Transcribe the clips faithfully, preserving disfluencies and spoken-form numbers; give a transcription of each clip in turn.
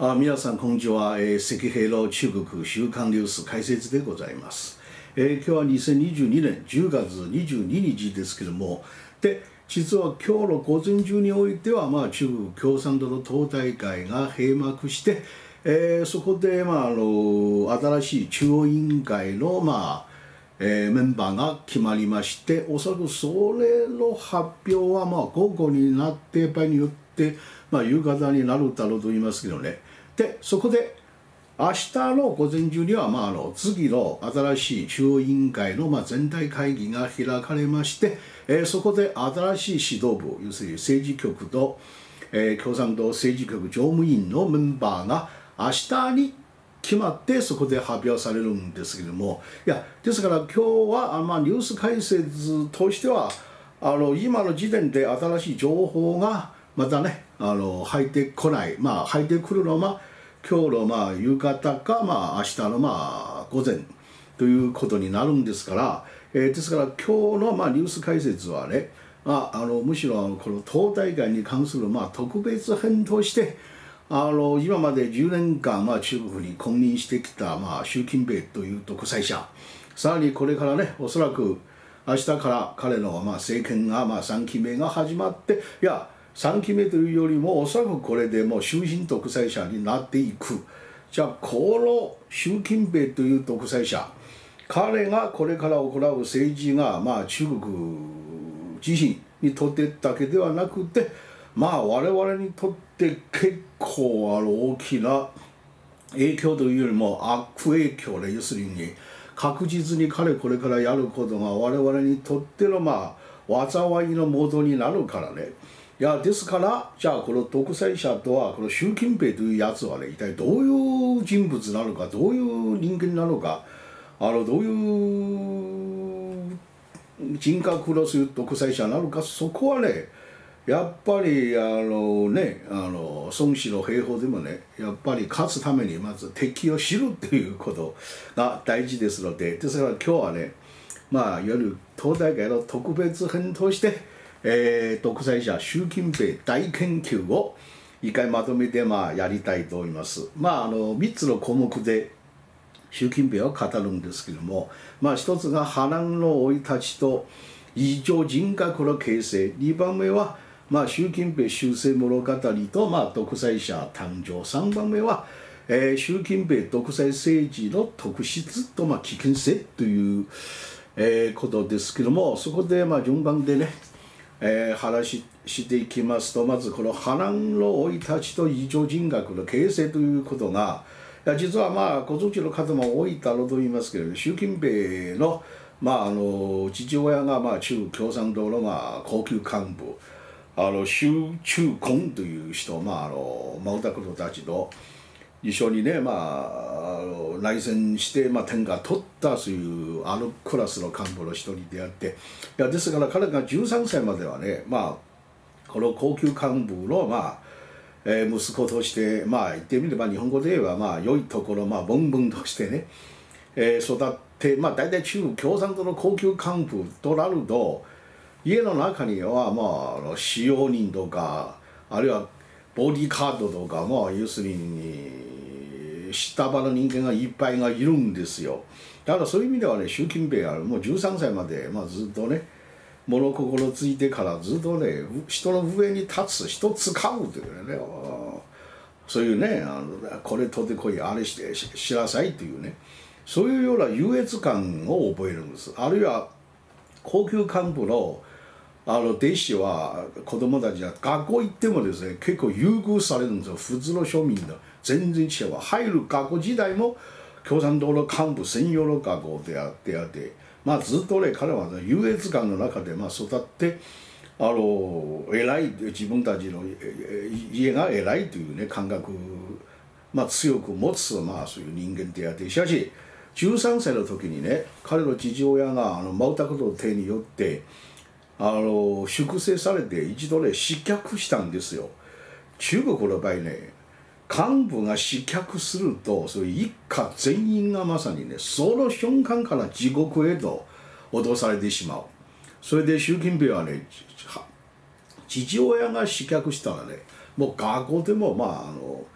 あ皆さんこんにちは、えー、赤平の中国週刊ニュース解説でございます、えー、今日はにせんにじゅうにねんじゅうがつにじゅうににちですけども、で実は今日の午前中においては、まあ、中国共産党の党大会が閉幕して、えー、そこで、まあ、あの新しい中央委員会の、まあえー、メンバーが決まりまして、おそらくそれの発表は、まあ、午後になって場合によって、まあ、夕方になるだろうと言いますけどね。でそこで明日の午前中には、まあ、あの次の新しい中央委員会の、まあ、全体会議が開かれまして、えー、そこで新しい指導部、要するに政治局と、えー、共産党政治局常務委員のメンバーが明日に決まってそこで発表されるんですけども、いやですから今日は、まあ、ニュース解説としてはあの今の時点で新しい情報がまたねあの入ってこない、まあ、入ってくるのは今日のまあ夕方か、まあ、明日のまあ午前ということになるんですから、えー、ですから今日のまあニュース解説はね、まあ、あのむしろこの党大会に関するまあ特別編としてあの今までじゅうねんかん、まあ、中国に君臨してきた、まあ、習近平という独裁者、さらにこれからねおそらく明日から彼のまあ政権がまあさんきめが始まって、いやさんきめというよりもおそらくこれでもう終身独裁者になっていく。じゃあこの習近平という独裁者、彼がこれから行う政治が、まあ、中国自身にとってだけではなくて、まあ我々にとって結構あの大きな影響というよりも悪影響で、要するに確実に彼これからやることが我々にとってのまあ災いの元になるからね。いやですからじゃあこの独裁者とはこの習近平というやつはね一体どういう人物なのか、どういう人間なのか、あのどういう人格のする独裁者なのか、そこはねやっぱりあのねあの孫子の兵法でもねやっぱり勝つためにまず敵を知るということが大事ですので、ですから今日はねまあいわゆる党大会の特別編として、えー、独裁者習近平大研究を一回まとめてまあやりたいと思います。まああのみっつの項目で習近平を語るんですけども、まあ一つが波乱の生い立ちと異常人格の形成、にばんめはまあ習近平修正物語と、まあ、独裁者誕生、さんばんめは、えー、習近平独裁政治の特質と、まあ、危険性という、えー、ことですけども、そこでまあ順番でね、えー、話していきますと、まずこの波乱の生い立ちと異常人格の形成ということが、いや実はまあご存知の方も多いだろうと言いますけれど、習近平の、まあ、あの父親がまあ中国共産党のまあ高級幹部、あの習中根という人、まあ、あの毛沢東たちと一緒にね、まあ、あの内戦して、まあ、天下取ったというあのクラスの幹部の一人であって、いやですから彼がじゅうさんさいまではね、まあ、この高級幹部の、まあえー、息子として、まあ、言ってみれば日本語で言えば、まあ、良いところ、まあ、ボンボンとしてね、えー、育って、まあ、大体中国共産党の高級幹部となると家の中には、まあ、あの使用人とかあるいはボディーカードとか、まあ、要するに下場の人間がいっぱいがいるんですよ。だからそういう意味ではね習近平はもうじゅうさんさいまで、まあ、ずっとね物心ついてからずっとね人の上に立つ、人使うというね、そういうねあのこれ取ってこいあれしてしなさいというね、そういうような優越感を覚えるんです。あるいは高級幹部のあの弟子は子供たちは学校行ってもですね結構優遇されるんですよ。普通の庶民と全然違う。入る学校時代も共産党の幹部専用の学校であってあって、まあずっとね彼は、ね、優越感の中でまあ育ってあの偉い、自分たちの家が偉いというね感覚、まあ、強く持つ、まあ、そういう人間であって、しかしじゅうさんさいの時にね彼の父親があの毛沢東の手によってあの粛清されて一度ね失脚したんですよ。中国の場合ね幹部が失脚するとそういう一家全員がまさにねその瞬間から地獄へと脅されてしまう。それで習近平はね父親が失脚したらねもう学校でもまああの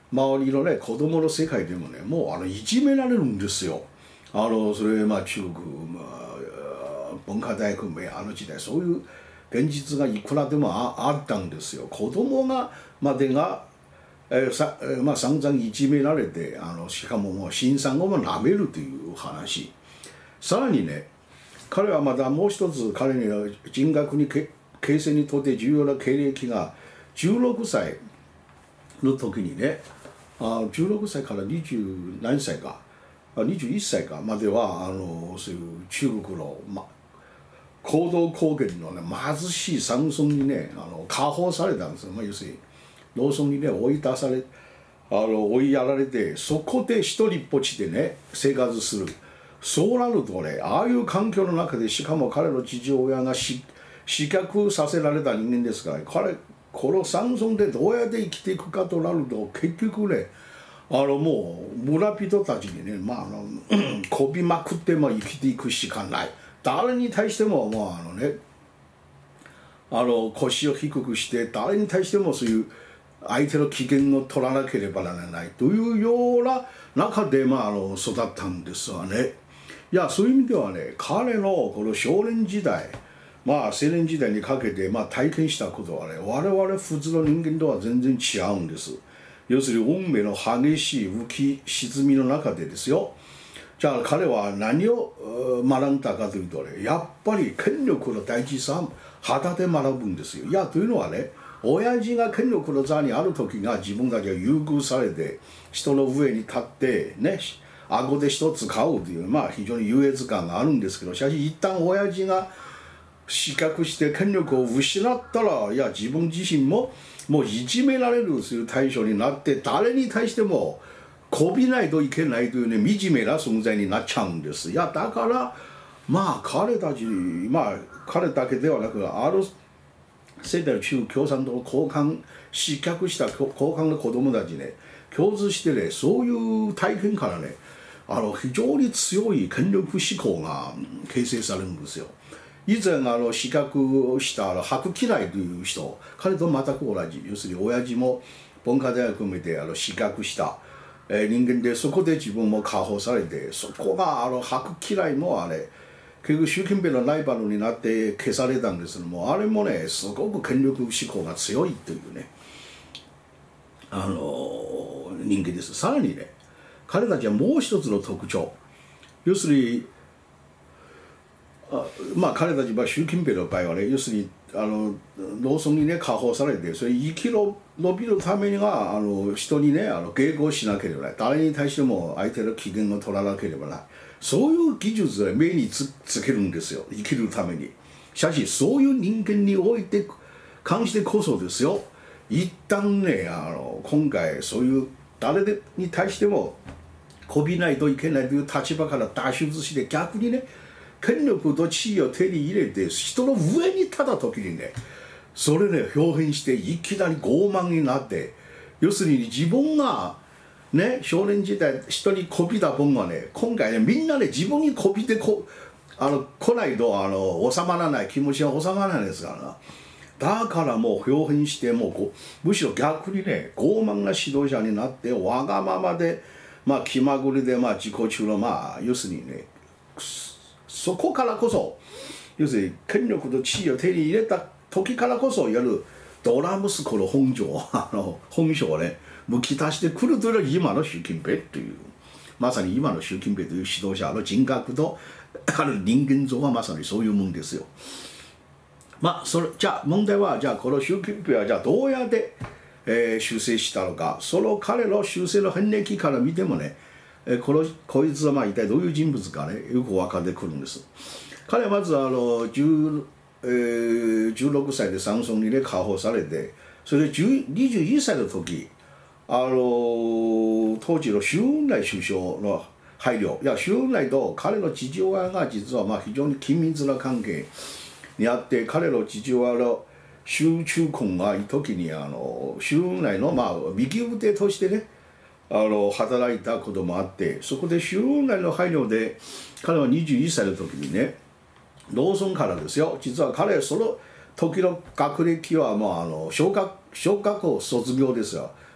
周りのね子供の世界でもねもうあのいじめられるんですよ。あのそれまあ中国、まあ、文化大学もあの時代そういう現実がいくらでも あ, あったんですよ。子供がまでが、えーさえーまあ、散々いじめられてあのしかももう新産をもなめるという話。さらにね彼はまだもう一つ彼には人格に形成にとって重要な経歴がじゅうろくさいの時にねあじゅうろくさいからにじゅう何歳かにじゅういっさいかまではあのそういう中国の、ま、行動高原の、ね、貧しい山村にねあの解放されたんですよ、まあ、要するに農村にね追い出されあの追いやられてそこで一人ぽっちでね生活する。そうなるとねああいう環境の中でしかも彼の父親が失脚させられた人間ですから彼この山村でどうやって生きていくかとなると結局ねあのもう村人たちにねまああのこびまくっても生きていくしかない。誰に対してももうあのねあの腰を低くして誰に対してもそういう相手の機嫌を取らなければならないというような中でまああの育ったんですわね。いやそういう意味ではね彼のこの少年時代まあ青年時代にかけてまあ体験したことはね我々普通の人間とは全然違うんです。要するに運命の激しい浮き沈みの中でですよ。じゃあ彼は何を学んだかというとねやっぱり権力の大事さを肌で学ぶんですよ。いやというのはね親父が権力の座にある時が自分たちが優遇されて人の上に立ってね顎で一つ買うというまあ非常に優越感があるんですけどしかし一旦親父が失脚して権力を失ったらいや自分自身ももういじめられるという対象になって誰に対してもこびないといけないというね惨めな存在になっちゃうんです。いやだからまあ彼たちまあ彼だけではなくある世代の中共産党の高官失脚した高官の子供たちね共通してねそういう体験からねあの非常に強い権力志向が形成されるんですよ。以前あの失脚したあの白嫌いという人彼と全く同じ要するに親父も文化大学をであの失脚した、えー、人間でそこで自分も解放されてそこがあの白嫌いもあれ結局習近平のライバルになって消されたんですけどもあれもねすごく権力志向が強いというねあの人間です。さらにね彼たちはもう一つの特徴要するにあまあ彼たちは習近平の場合はね要するにあの農村にね解放されてそれ生き延びるためにはあの人にねあの迎合しなければならない誰に対しても相手の機嫌を取らなければならないそういう技術で目に つ, つけるんですよ生きるために。しかしそういう人間において関してこそですよ一旦ねあの今回そういう誰に対してもこびないといけないという立場から脱出して逆にね権力と地位を手に入れて人の上に立った時にねそれね表現していきなり傲慢になって要するに自分がね少年時代人にこびた分はね今回ねみんなね自分にこびてこあの来ないとあの収まらない気持ちが収まらないですからな。だからもう表現してもうこうむしろ逆にね傲慢な指導者になってわがままでまあ気まぐれでまあ自己中のまあ要するにねそこからこそ要するに権力と地位を手に入れた時からこそいわゆるドラ息子の本性あの本性をねむき出してくるというのが今の習近平というまさに今の習近平という指導者の人格と彼の人間像はまさにそういうもんですよ。まあそれじゃあ問題はじゃあこの習近平はじゃあどうやって、えー、修正したのかその彼の修正の遍歴から見てもねこのこいつはまあ一体どういう人物かねよく分かってくるんです。彼はまずあの10、えー、じゅうろくさいで山村にね解放されてそれでにじゅういっさいの時あの当時の周恩来首相の配慮いや周恩来と彼の父親が実はまあ非常に緊密な関係にあって彼の父親の周忠君がいい時にあの周恩来のまあ右腕としてねあの働いたこともあってそこで周恩来の配慮で彼はにじゅういっさいの時にね農村からですよ実は彼その時の学歴はもうあの小学小学校卒業ですよ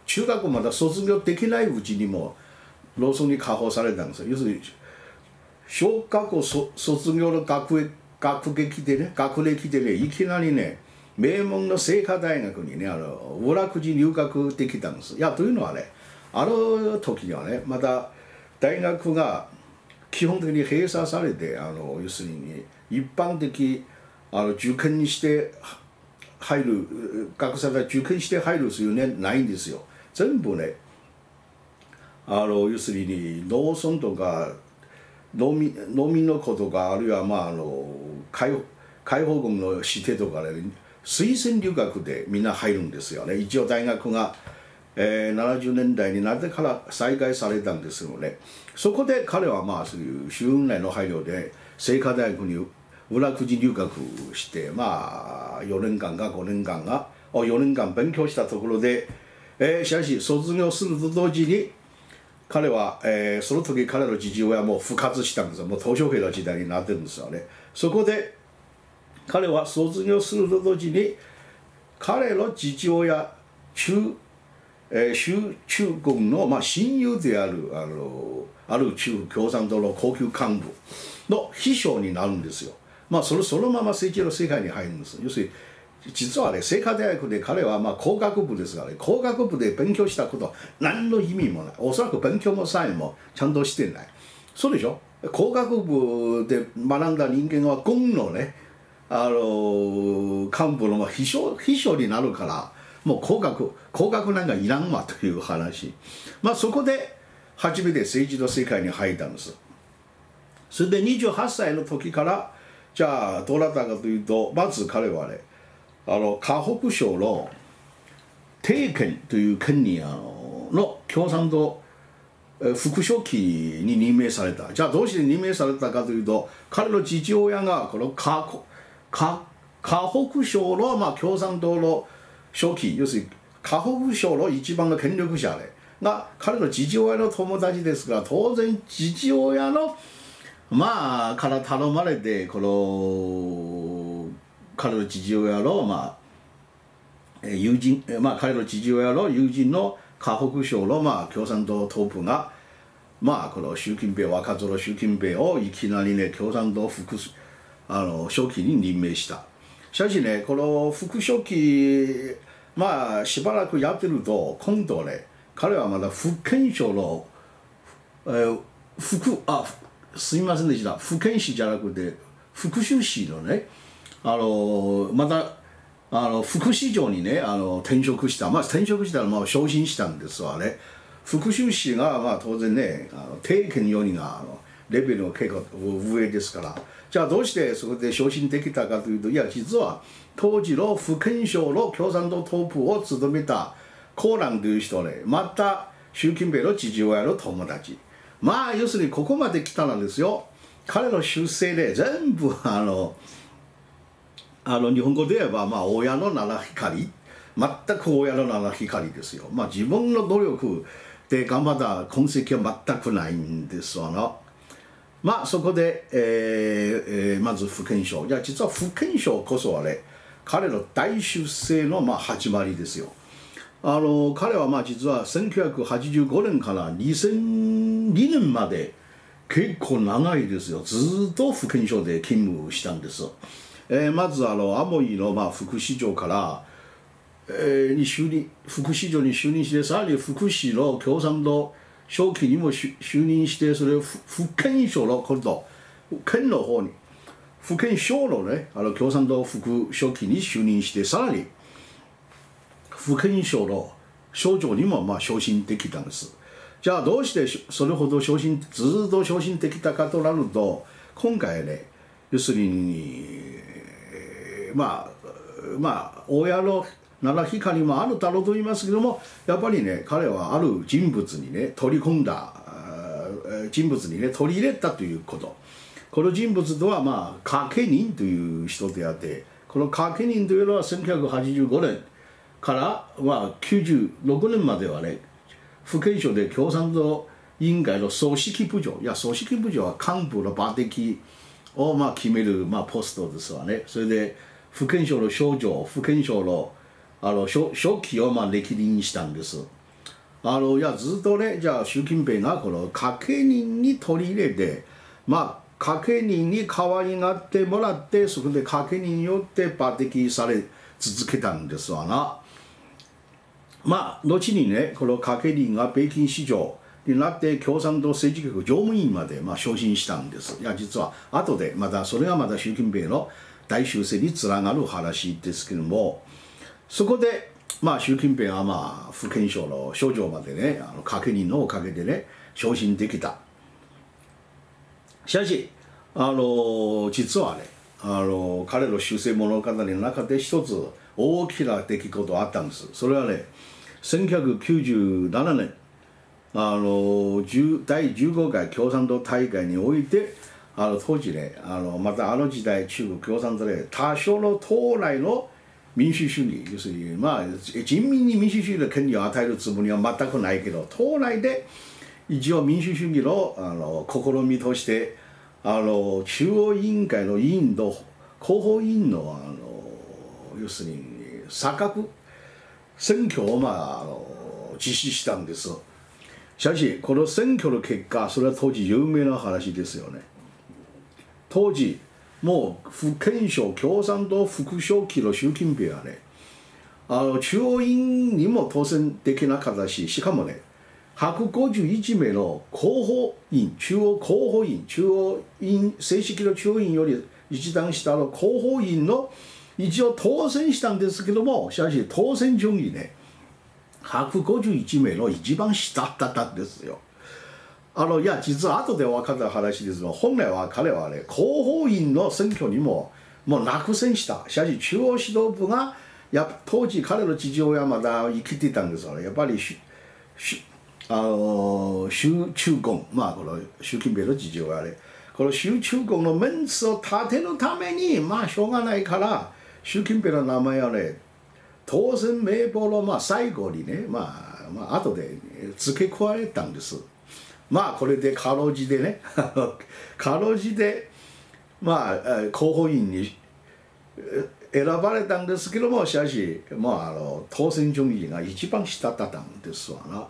中学校まだ卒業できないうちにも労組に加放されたんですよ。要するに小学校卒業の学学歴でね学歴でねいきなりね名門の清華大学にねあの裏くじ入学できたんです。いやというのはねあの時にはねまだ大学が基本的に閉鎖されてあの要するに一般的あの受験にして入る学生が受験して入るというねないんですよ。全部ねあの要するに農村とか農民農民の子とかあるいはまああの解放解放軍の指定とかね推薦留学でみんな入るんですよね。一応大学が、えー、ななじゅうねんだいになってから再開されたんですよね。そこで彼はまあそういう周恩来の配慮で清華大学に裏くじ留学してまあよねんかんかごねんかんがよねんかん勉強したところで、えー、しかし卒業すると同時に彼は、えー、その時彼の父親も復活したんですよ。もう鄧小平の時代になってるんですよね。そこで彼は卒業すると同時に彼の父親中、えー、州中軍の、まあ、親友であるあのある中共産党の高級幹部の秘書になるんですよ。まあそれそのまま政治の世界に入るんです。要するに実はね清華大学で彼はまあ工学部ですからね工学部で勉強したこと何の意味もない。おそらく勉強もさえもちゃんとしてない。そうでしょ。工学部で学んだ人間は軍のねあの幹部の秘書秘書になるからもう工学工学なんかいらんわという話。まあそこで初めて政治の世界に入ったんです。それでにじゅうはっさいの時からじゃあどうなったかというとまず彼はねあの河北省の定県という県にあのの共産党副書記に任命された。じゃあどうして任命されたかというと彼の父親がこの河河北省の、まあ、共産党の書記要するに河北省の一番の権力者でが彼の父親の友達ですから当然父親のまあから頼まれてこの彼の父親のまあ友人まあ彼の父親の友人の河北省のまあ共産党トップがまあこの習近平若造の習近平をいきなりね共産党副あの書記に任命した。しかしねこの副書記まあしばらくやってると今度ね彼はまだ福建省の、えー、副あすみませんでした福建市じゃなくて福州市のねあのまたあの副市長にねあの転職したまあ転職したらまあ昇進したんですわね。福州市がまあ当然ねあの定県よりがあのレベルが結構上ですからじゃあどうしてそこで昇進できたかというといや実は当時の福建省の共産党トップを務めた高蘭という人ねまた習近平の父親の友達まあ要するにここまで来たらですよ彼の出世で全部あのあの日本語で言えばまあ親の七光全く親の七光ですよ。まあ自分の努力で頑張った痕跡は全くないんですわな。まあそこで、えーえー、まず福建省いや実は福建省こそはね彼の大出世のまあ始まりですよ。あの彼はまあ実はせんきゅうひゃくはちじゅうごねんからにせんにねんまで結構長いですよずっと福建省で勤務したんです。えー、まずあのアモイのまあ副市長から、えー、に就任副市長に就任してさらに福祉の共産党書記にも就任してそれを福建省の今度県の方に福建省のねあの共産党副書記に就任してさらに福建省の省長にもまあ昇進できたんです。じゃあどうしてそれほど昇進ずっと昇進できたかとなると今回ね要するにまあまあ親の七光もあるだろうと言いますけどもやっぱりね彼はある人物にね取り込んだ人物にね取り入れたということこの人物とはまあ掛け人という人であってこの掛け人というのはせんきゅうひゃくはちじゅうごねんからまあきゅうじゅうろくねんまではね福建省で共産党委員会の総指揮部長いや総指揮部長は幹部の抜擢をまあ決めるまあポストですわね。それで福建省の省長福建省のあの書記をまあ歴任したんです。 あのいやずっとね、じゃあ習近平がこの家計人に取り入れて、まあ家計人に代わりになってもらって、そこで家計人によって抜擢され続けたんですわな。まあ後にね、この家計人が北京市長になって共産党政治局常務委員までまあ昇進したんです。いや実は後でまたそれがまた習近平の大修正につながる話ですけども、そこでまあ習近平はまあ福建省の省長までね、あの家計人のおかげでね昇進できた。しかしあの実はね、あの彼の修正物語の中で一つ大きな出来事があったんです。それはね、せんきゅうひゃくきゅうじゅうななねんあのだいじゅうごかい共産党大会において、あの当時ね、あのまたあの時代中国共産党で多少の党内の民主主義、要するにまあ人民に民主主義の権利を与えるつもりは全くないけど、党内で一応民主主義のあの試みとして、あの中央委員会の委員と広報委員のあの要するに錯覚選挙をまああの実施したんです。しかしこの選挙の結果、それは当時有名な話ですよね。当時もう福建省共産党副書記の習近平はね、あの中央委員にも当選できなかったし、しかもねひゃくごじゅういちめいの広報員、中央広報員、中央委員、正式の中央委員より一段下の広報員の一応当選したんですけども、しかし当選順位ね、ひゃくごじゅういちめいの一番下だったんですよ。あのいや実は後で分かった話ですが、本来は彼はね、広報員の選挙にももう落選した。しかし中央指導部がや当時彼の父親はまだ生きていたんですから、やっぱりししあの習中共、まあこの習近平の父親はね、この習中共のメンツを立てるためにまあしょうがないから、習近平の名前はね、当選名簿のまあ最後にね、まあ、まあ後で付け加えたんです。まあこれでかろうじてねかろうじてまあ広報員に選ばれたんですけども、しかしまああの当選順位が一番下だったんですわな。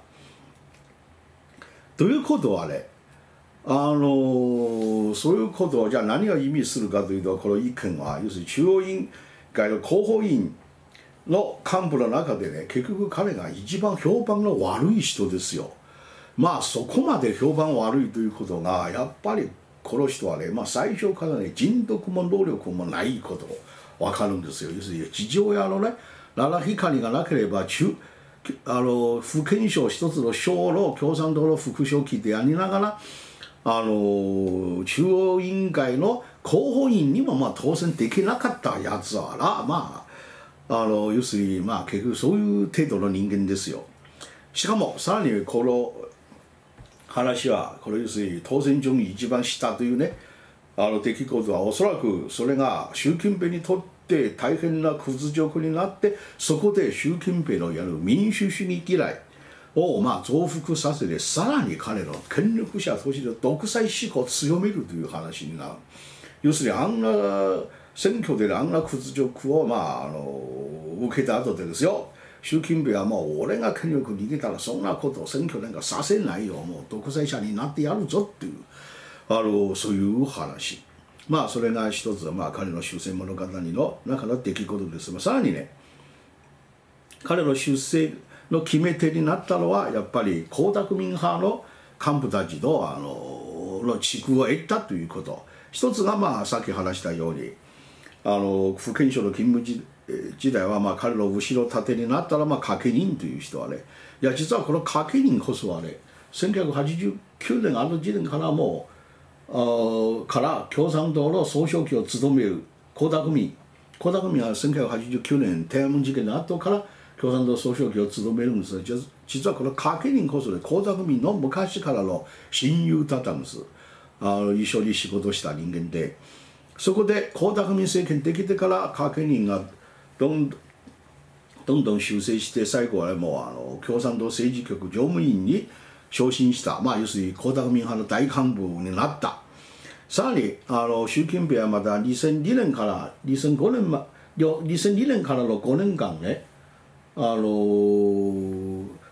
ということはね、あのそういうことをじゃあ何が意味するかというと、この意見は要するに中央委員会の広報委員の幹部の中でね、結局彼が一番評判の悪い人ですよ。まあそこまで評判悪いということがやっぱりこの人はね、まあ、最初からね人徳も能力もないこと分かるんですよ。要するに父親のね七光がなければ中あの福建省一つの省の共産党の副書記でありながら、あの中央委員会の広報員にもまあ当選できなかったやつはな、まああの要するにまあ結局そういう程度の人間ですよ。しかもさらにこの話はこれ要するに当選順位一番下というね、あの出来事はおそらくそれが習近平にとって大変な屈辱になって、そこで習近平のやる民主主義嫌いをまあ増幅させて、さらに彼の権力者として独裁志向を強めるという話になる。要するにあんな選挙であんな屈辱をまああの受けた後でですよ、習近平はもう俺が権力に逃げたらそんなことを選挙なんかさせないよ、もう独裁者になってやるぞっていうあのそういう話。まあそれが一つ、まあ、彼の終戦物語の中の出来事ですが、さらにね彼の出世の決め手になったのはやっぱり江沢民派の幹部たちのあのの地区を得たということ。一つがまあさっき話したように、あの福建省の勤務時時代はまあ彼の後ろ盾になったらまあ家計人という人はね、いや実はこの家計人こそはね、せんきゅうひゃくはちじゅうきゅうねんあの時点からもうあから共産党の総書記を務める江沢民江沢民はせんきゅうひゃくはちじゅうきゅうねん天安門事件の後から共産党総書記を務めるんですが、実はこの家計人こそね江沢民の昔からの親友だったんです。あの一緒に仕事した人間で、そこで江沢民政権できてから家計人がどんどんどんどん修正して、最後はもうあの共産党政治局常務委員に昇進した、まあ要するに江沢民派の大幹部になった。さらにあの習近平はまたにせんにねんからにせんごねんまにせんにねんからのごねんかんね、あの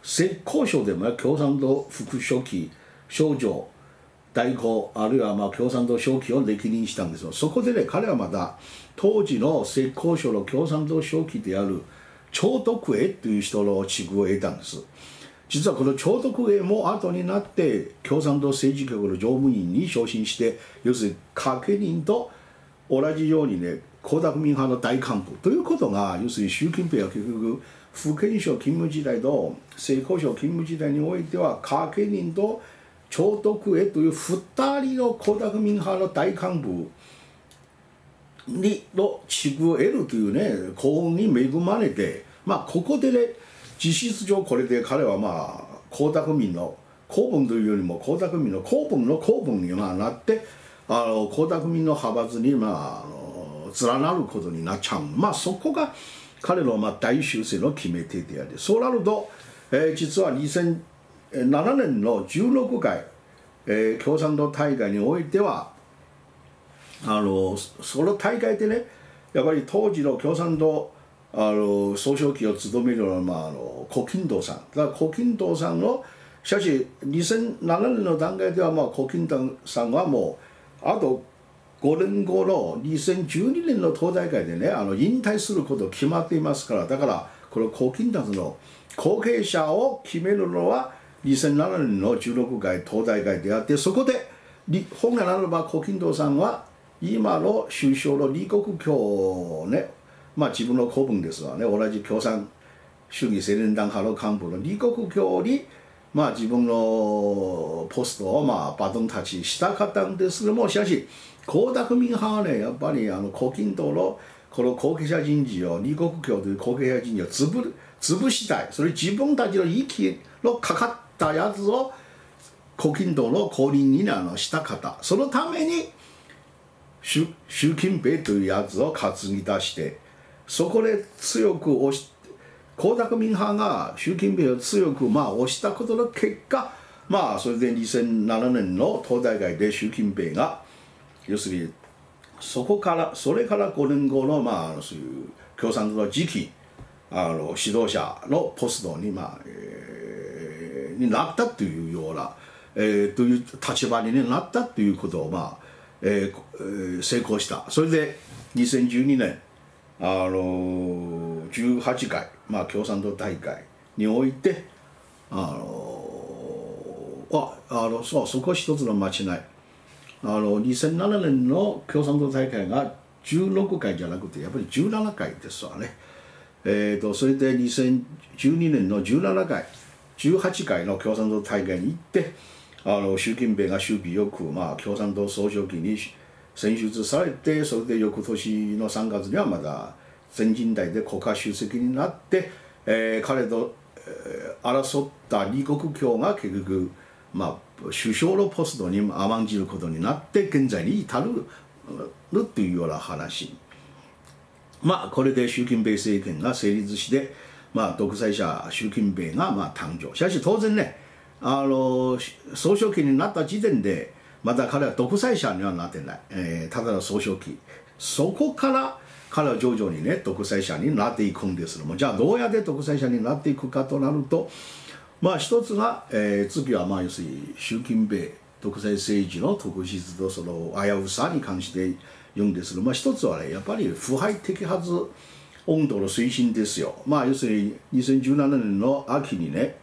浙江省でも共産党副書記省長代行あるいはまあ共産党書記を歴任したんですよ。そこでね彼はまだ当時の浙江省の共産党書記である張徳栄という人の地位を得たんです。実はこの張徳栄も後になって共産党政治局の常務員に昇進して、要するに掛け人と同じようにね江沢民派の大幹部ということが、要するに習近平は結局福建省勤務時代と浙江省勤務時代においては掛け人と張徳栄というふたりの江沢民派の大幹部にの地位を得るというね幸運に恵まれて、まあここでね実質上これで彼はまあ江沢民の公文というよりも江沢民の公文の公文にまあなって、あの江沢民の派閥にまああの連なることになっちゃう。まあそこが彼のまあ大修正の決め手であり、そうなると、えー、実はにせんななねんのじゅうろっかい、えー、共産党大会においてはあのその大会でねやっぱり当時の共産党あの総書記を務めるのは、まあ、あの胡錦涛さんだから胡錦涛さんのしかしにせんななねんの段階では、まあ、胡錦涛さんはもうあとごねんごのにせんじゅうにねんの党大会でねあの引退すること決まっていますから、だからこの胡錦涛の後継者を決めるのはにせんななねんのじゅうろっかい党大会であって、そこで本来ならば胡錦涛さんは今の首相の李克強をね、まあ自分の子分ですわね、同じ共産主義青年団派の幹部の李克強にまあ自分のポストをまあバトンタッチしたかったんですけども、しかし江沢民派はねやっぱりあの胡錦涛のこの後継者人事を李克強という後継者人事を潰潰したい、それ自分たちの息のかかったやつを胡錦涛の後任にあのした方、そのために習近平というやつを担ぎ出して、そこで強く押し江沢民派が習近平を強くまあ押したことの結果、まあそれでにせんななねんの党大会で習近平が要するにそこからそれからごねんごのまあそういう共産党の次期あの指導者のポストにまあ、えー、になったというような、えー、という立場になったということをまあ、えー、成功した。それでにせんじゅうにねんあのじゅうはちかい、まあ、共産党大会においてあのああのそうそこ一つの間違い、あのにせんななねんの共産党大会がじゅうろっかいじゃなくてやっぱりじゅうななかいですわね。えー、とそれでにせんじゅうにねんのじゅうななかいじゅうはちかいの共産党大会に行ってあの習近平が首尾よく、まあ、共産党総書記に選出されて、それで翌年のさんがつにはまだ全人代で国家主席になって、えー、彼と、えー、争った李克強が結局、まあ、首相のポストに甘んじることになって現在に至るというような話。まあこれで習近平政権が成立して、まあ、独裁者習近平がまあ誕生。しかし当然ねあの総書記になった時点でまだ彼は独裁者にはなってない、えー、ただの総書記。そこから彼は徐々にね独裁者になっていくんですけども、じゃあどうやって独裁者になっていくかとなると、まあ一つが、えー、次はまあ要するに習近平独裁政治の特質とその危うさに関して言うんですけど、まあ一つはねやっぱり腐敗摘発運動の推進ですよ。まあ要するににせんじゅうななねんの秋にね、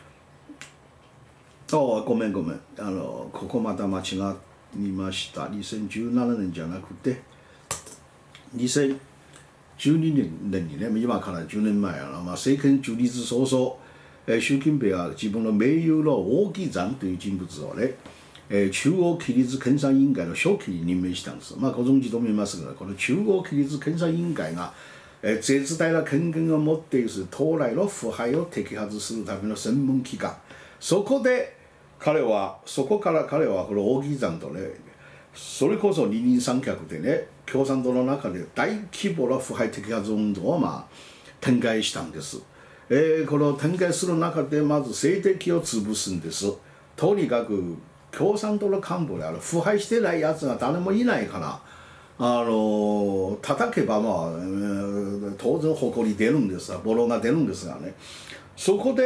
ああごめんごめんあのここまた間違いました。にせんじゅうななねんじゃなくてにせんじゅうにねんにね、今からじゅうねんまえやな、まあ、政権樹立早々、えー、習近平は自分の盟友の王岐山という人物をね、えー、中央規律検査委員会の書記に任命したんです。まあご存知と思いますが、この中央規律検査委員会が、えー、絶大な権限を持っている党内の腐敗を摘発するための専門機関。そこで彼はそこから彼はこの王岐山とね、それこそ二人三脚でね共産党の中で大規模な腐敗摘発運動をまあ展開したんです。えー、この展開する中でまず政敵を潰すんです。とにかく共産党の幹部である腐敗してないやつが誰もいないからあの叩けばまあ、えー、当然誇り出るんですがボロが出るんですがね、そこで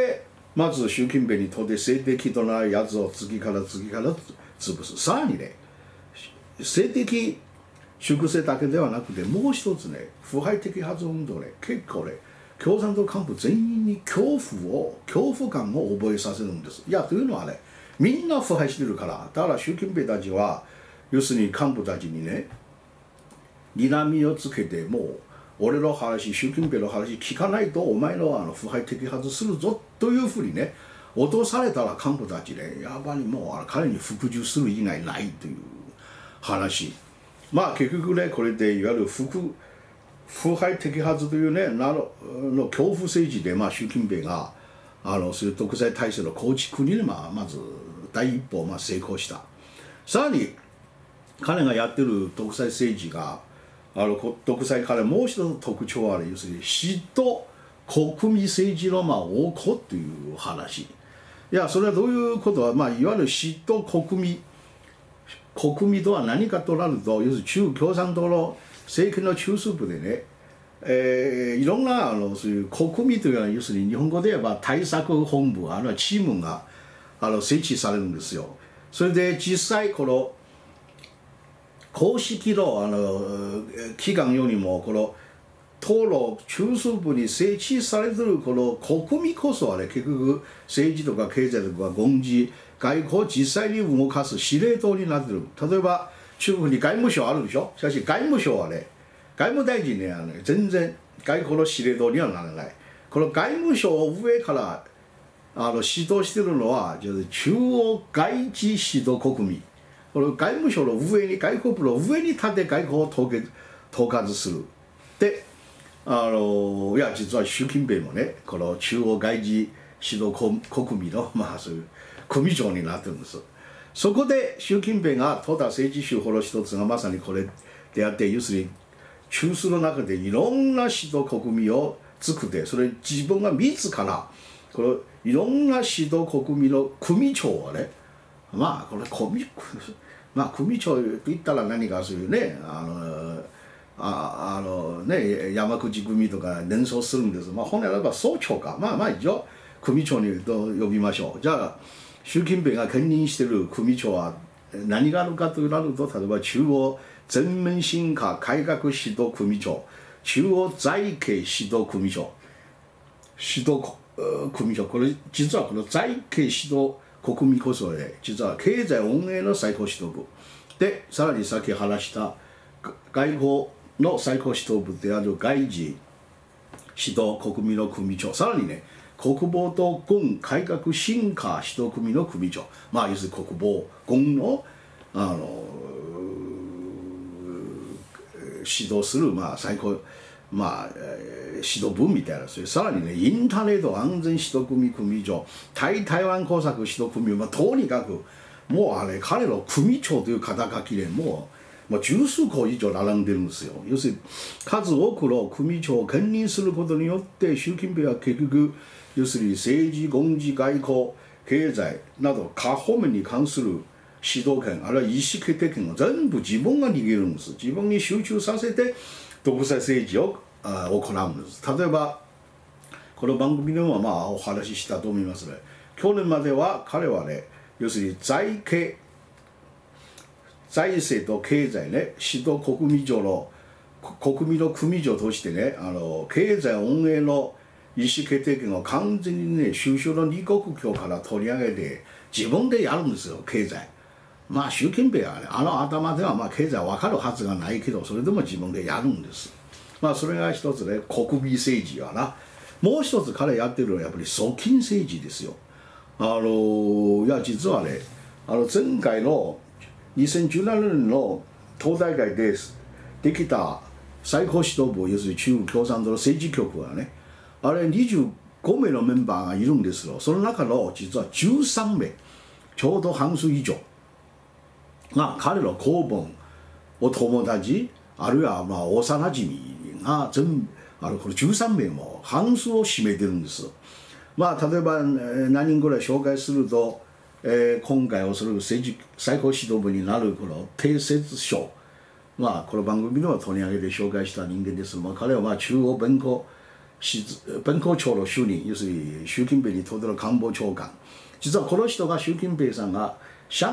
まず習近平にとって政敵となるやつを次から次から潰す。さらにね、政敵粛清だけではなくて、もう一つね、腐敗摘発運動ね、結構ね、共産党幹部全員に恐怖を、恐怖感を覚えさせるんです。いや、というのはね、みんな腐敗してるから、だから習近平たちは、要するに幹部たちにね、睨みをつけて、もう、俺の話、習近平の話聞かないと、お前のあの腐敗摘発するぞというふうにね、脅されたら幹部たちね、やっぱりもうあの彼に服従する以外ないという話。まあ結局ね、これでいわゆる腐腐敗摘発というね、なのの恐怖政治で、まあ、習近平があのそういう独裁体制の構築に、まあ、まず第一歩、まあ、成功した。さらに彼がやってる独裁政治が、あの独裁彼もう一つの特徴は、要するに嫉妬国民政治のまあ横行という話。いや、それはどういうことは、まあ、いわゆる嫉妬国民国民とは何かとなると、要するに中共産党の政権の中枢部でね、えー、いろんなあのそういう国民というのは、要するに日本語で言えば対策本部、あるいはチームがあの設置されるんですよ。それで実際この公式のあの機関よりもこの党の中枢部に設置されているこの国民こそはね、結局政治とか経済とか軍事外交を実際に動かす司令塔になっている。例えば中国に外務省あるでしょ。しかし外務省はね、外務大臣ね、あの全然外交の司令塔にはならない。この外務省を上からあの指導しているのは中央外事指導国民。この外務省の上に、外交部の上に立て外交を統括する。で、あのいや実は習近平もね、この中央外事指導国民の、まあ、そういう組長になってるんです。そこで習近平が取った政治手法の一つがまさにこれであって、要するに中枢の中でいろんな指導国民を作って、それ自分が自らこのいろんな指導国民の組長をね、まあこれ組まあ組長と言ったら何かそういうね、あのああのね山口組とか連想するんです。まあ本来ならば総長か、まあまあ一応組長にと呼びましょう。じゃあ習近平が兼任している組長は何があるかとなると、例えば中央全面進化改革指導組長、中央財経指導組長、指導組長、これ実はこの財経指導国民こそね、実は経済運営の最高指導部で、さらにさっき話した外交の最高指導部である外事指導国民の組長、さらにね国防と軍改革進化指導組の組長、まあ要するに国防軍のあの指導する、まあ、最高、まあ、指導部みたいな、それさらにね、インターネット安全指導組組長、対台湾工作指導組、まあ、とにかく、もうあれ、彼の組長という肩書きでもう、まあ、十数個以上並んでるんですよ。要するに、数多くの組長を兼任することによって、習近平は結局、要するに政治、軍事、外交、経済など、各方面に関する指導権、あるいは意思決定権を全部自分が握るんです。自分に集中させて独裁政治を行うんです。例えばこの番組でもまあお話ししたと思いますね。去年までは彼はね、要するに財経財政と経済ね、指導国民長の国民の組長としてね、あの経済運営の意思決定権を完全にね、首相の李克強から取り上げて自分でやるんですよ、経済。まあ習近平はね、あの頭ではまあ経済わかるはずがないけど、それでも自分でやるんです。まあそれが一つね、国民政治はな。もう一つ彼やってるのはやっぱり側近政治ですよ。あのいや実はね、あの前回のにせんじゅうななねんの党大会でできた最高指導部、要するに中国共産党の政治局はね、あれにじゅうごめいのメンバーがいるんですよ。その中の実はじゅうさんめい、ちょうど半数以上が彼の公文お友達、あるいはまあ幼なじみが全部あのこのじゅうさんめいも半数を占めてるんです。まあ例えば何人ぐらい紹介すると、えー、今回をする政治最高指導部になるこの丁薛祥、まあこの番組では取り上げて紹介した人間です。まあ彼はまあ中央弁護弁公庁の就任、要するに習近平にとっての官房長官、実はこの人が習近平さんが上